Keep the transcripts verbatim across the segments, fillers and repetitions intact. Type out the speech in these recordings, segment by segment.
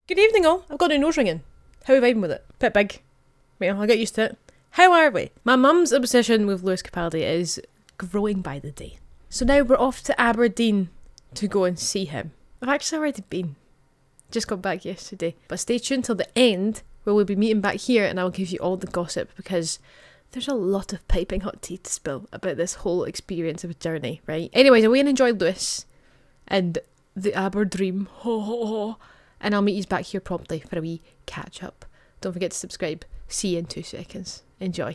Good evening all, I've got a nose ringing. How are you vibing with it? Bit big. Well, I'll get used to it. How are we? My mum's obsession with Lewis Capaldi is growing by the day. So now we're off to Aberdeen to go and see him. I've actually already been. Just got back yesterday. But stay tuned till the end where we'll be meeting back here and I'll give you all the gossip because there's a lot of piping hot tea to spill about this whole experience of a journey, right? Anyways, I went and enjoyed Lewis and the Aberdream. Ho ho ho. And I'll meet you back here promptly for a wee catch up. Don't forget to subscribe. See you in two seconds. Enjoy.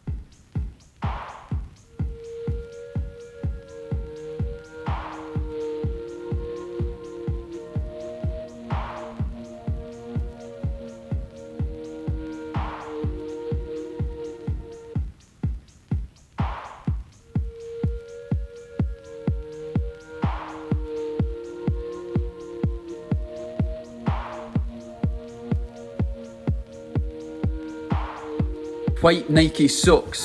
White Nike socks.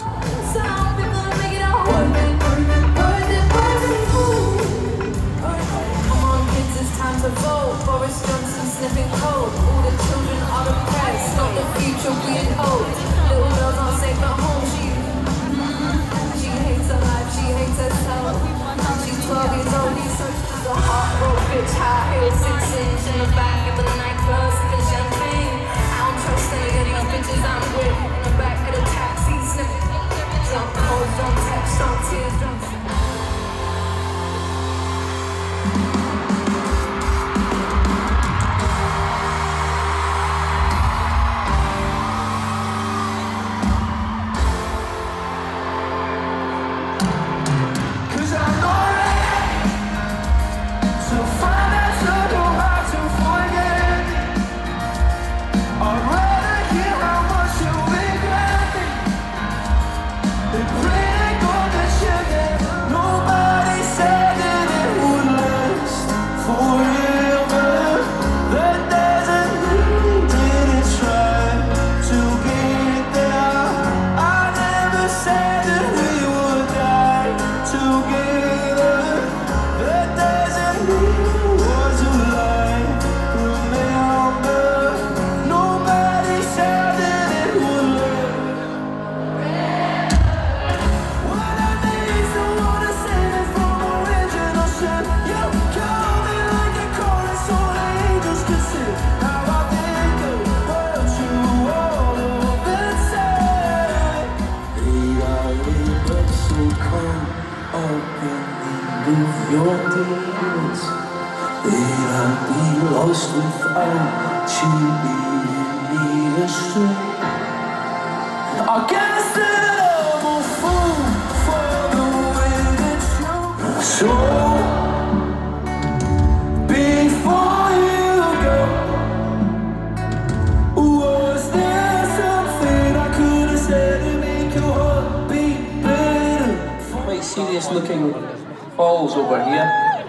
Serious looking falls over here.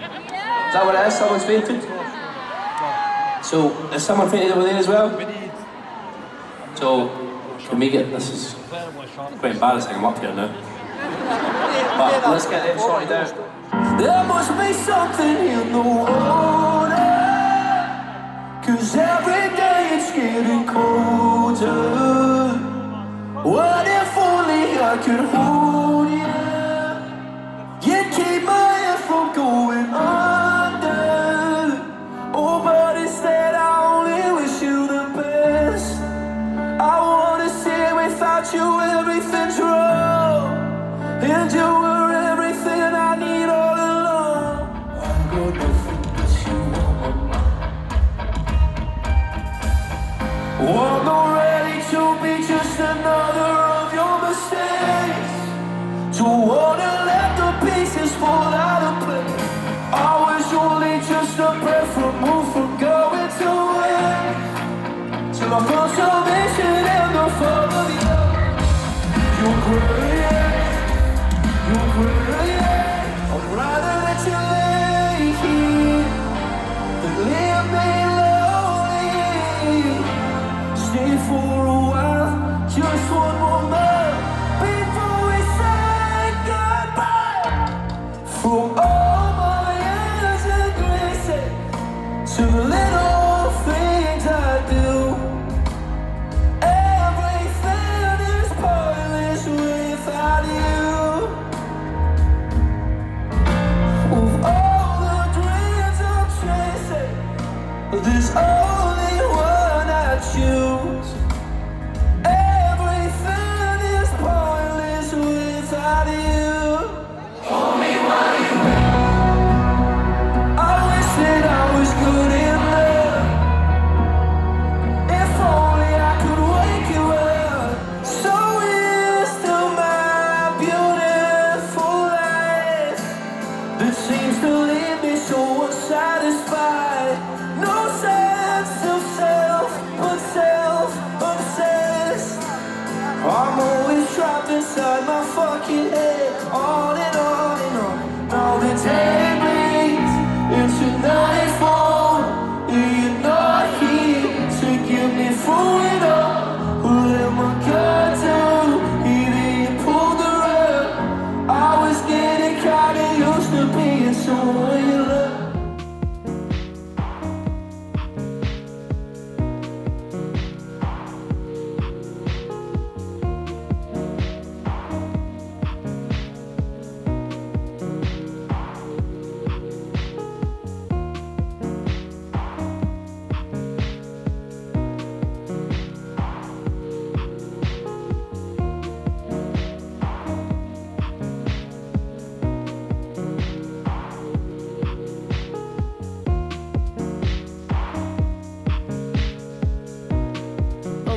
Is that what it is? Someone's fainted? So, is someone fainted over there as well? So, can we get this? Is quite embarrassing, I'm up here now. But let's get them sorted out. There must be something in the water, cause every day it's getting colder. What if only I could hold you? You keep my head from going under. Oh, but instead I only wish you the best. I wanna say without you everything's wrong, and you were everything I need all along. I got nothing but you on my mind. Oh, I'm not ready to be just another of your mistakes. To wanna let the pieces fall out of place. I was only just a breath removed from going to waste, till I found salvation in the fall of the earth. You're great, you're great. I'd rather let you lay here than leave me lonely. Stay for a while, just one more month before we say goodbye.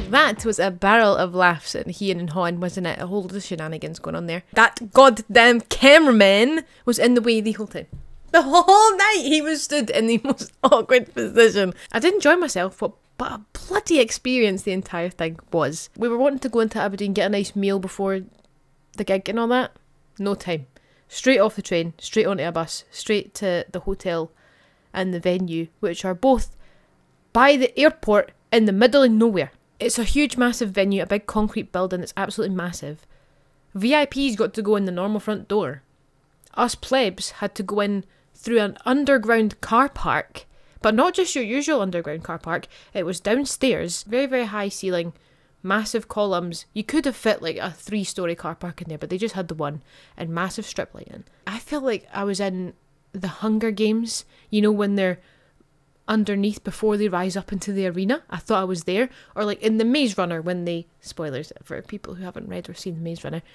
That was a barrel of laughs at Ian and Hawn, wasn't it? A whole lot of shenanigans going on there. That goddamn cameraman was in the way the whole time. The whole night he was stood in the most awkward position. I did enjoy myself, but, but a bloody experience the entire thing was. We were wanting to go into Aberdeen, get a nice meal before the gig and all that. No time. Straight off the train, straight onto a bus, straight to the hotel and the venue, which are both by the airport in the middle of nowhere. It's a huge, massive venue, a big concrete building that's absolutely massive. V I Ps got to go in the normal front door. Us plebs had to go in through an underground car park, but not just your usual underground car park. It was downstairs, very, very high ceiling, massive columns. You could have fit like a three-storey car park in there, but they just had the one, and massive strip lighting. I feel like I was in the Hunger Games, you know, when they're underneath before they rise up into the arena. I thought I was there. Or like in the Maze Runner, when they, spoilers for people who haven't read or seen the Maze Runner,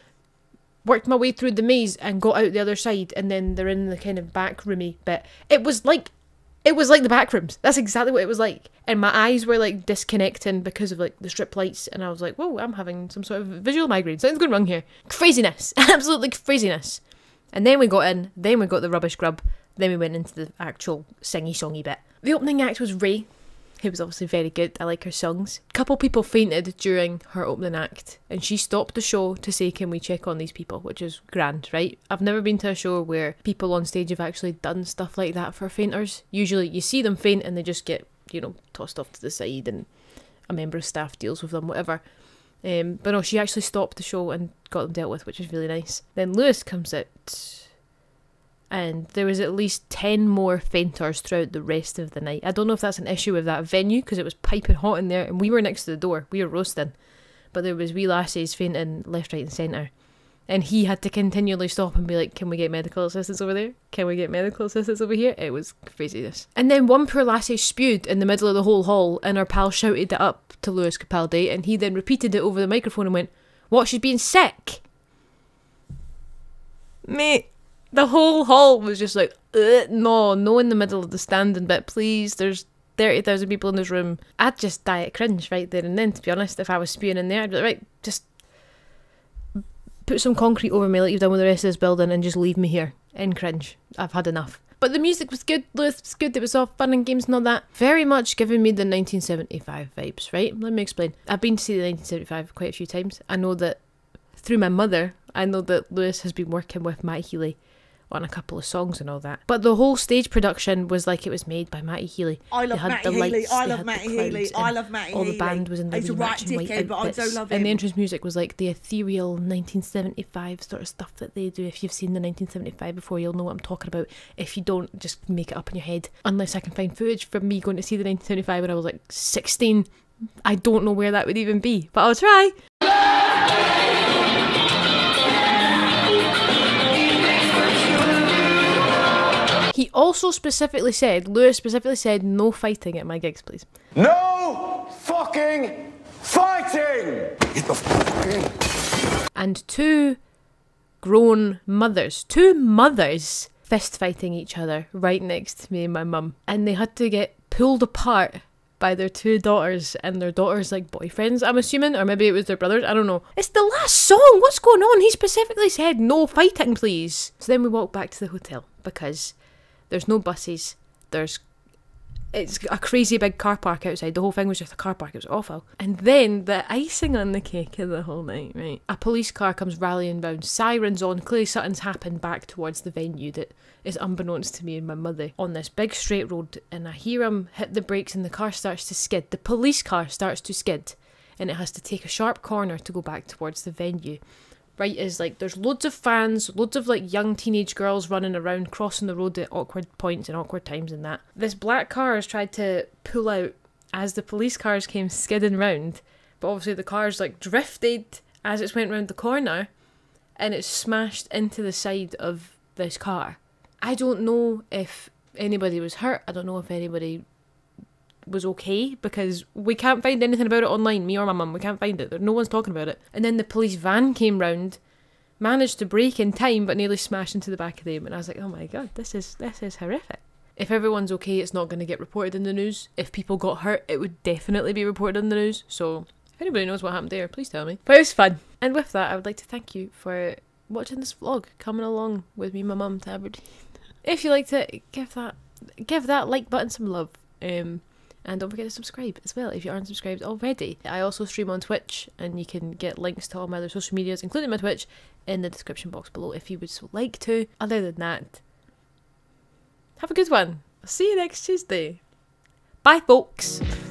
worked my way through the maze and got out the other side, and then they're in the kind of back roomy bit. It was like, it was like the back rooms. That's exactly what it was like. And my eyes were like disconnecting because of like the strip lights, and I was like, whoa, I'm having some sort of visual migraine. Something's going wrong here. Craziness. Absolutely craziness. And then we got in, then we got the rubbish grub, then we went into the actual singy-songy bit. The opening act was Ray, who was obviously very good. I like her songs. A couple people fainted during her opening act, and she stopped the show to say, can we check on these people, which is grand, right? I've never been to a show where people on stage have actually done stuff like that for fainters. Usually you see them faint and they just get, you know, tossed off to the side and a member of staff deals with them, whatever. Um, but no, she actually stopped the show and got them dealt with, which is really nice. Then Lewis comes out, and there was at least ten more fainters throughout the rest of the night. I don't know if that's an issue with that venue, because it was piping hot in there, and we were next to the door. We were roasting. But there was wee lassies fainting left, right and centre. And he had to continually stop and be like, can we get medical assistance over there? Can we get medical assistance over here? It was craziness. And then one poor lassie spewed in the middle of the whole hall, and our pal shouted it up to Lewis Capaldi, and he then repeated it over the microphone and went, what, she's being sick? Mate. The whole hall was just like, no, no in the middle of the standing bit, please. There's thirty thousand people in this room. I'd just die at cringe right there and then, to be honest. If I was spewing in there, I'd be like, right, just put some concrete over me like you've done with the rest of this building and just leave me here in cringe. I've had enough. But the music was good, Lewis was good, it was all fun and games and all that. Very much giving me the nineteen seventy-five vibes, right? Let me explain. I've been to see the nineteen seventy-five quite a few times. I know that through my mother, I know that Lewis has been working with Matty Healy on a couple of songs and all that. But the whole stage production was like it was made by Matty Healy. I love Matty Healy. I love Matty Healy. I love Matty Healy. All the band was in the He's a right dickhead, but I don't love him. And the entrance music was like the ethereal nineteen seventy-five sort of stuff that they do. If you've seen the nineteen seventy-five before, you'll know what I'm talking about. If you don't, just make it up in your head. Unless I can find footage from me going to see the nineteen seventy-five when I was like sixteen. I don't know where that would even be, but I'll try. He also specifically said, Lewis specifically said, no fighting at my gigs, please. No fucking fighting! Get the fucking... And two grown mothers, two mothers fist fighting each other right next to me and my mum. And they had to get pulled apart by their two daughters and their daughters' like boyfriends, I'm assuming, or maybe it was their brothers, I don't know. It's the last song, what's going on? He specifically said, no fighting, please. So then we walked back to the hotel because there's no buses, there's, it's a crazy big car park outside. The whole thing was just a car park, it was awful. And then the icing on the cake of the whole night, right? A police car comes rallying round, sirens on, clearly something's happened back towards the venue that is unbeknownst to me and my mother, on this big straight road, and I hear him hit the brakes and the car starts to skid. The police car starts to skid, and it has to take a sharp corner to go back towards the venue. Right, is like there's loads of fans, loads of like young teenage girls running around, crossing the road at awkward points and awkward times and that. This black car has tried to pull out as the police cars came skidding round, but obviously the car's like drifted as it went round the corner, and it smashed into the side of this car. I don't know if anybody was hurt, I don't know if anybody was okay, because we can't find anything about it online, me or my mum, we can't find it, no one's talking about it. And then the police van came round, managed to brake in time, but nearly smashed into the back of them, and I was like, oh my god, this is this is horrific. If everyone's okay, it's not going to get reported in the news. If people got hurt, it would definitely be reported in the news. So if anybody knows what happened there, please tell me. But it was fun. And with that, I would like to thank you for watching this vlog, coming along with me and my mum to Aberdeen. If you liked it, give that give that like button some love. Um, and don't forget to subscribe as well if you aren't subscribed already. I also stream on Twitch, and you can get links to all my other social medias, including my Twitch, in the description box below if you would so like to. Other than that, have a good one. I'll see you next Tuesday. Bye, folks.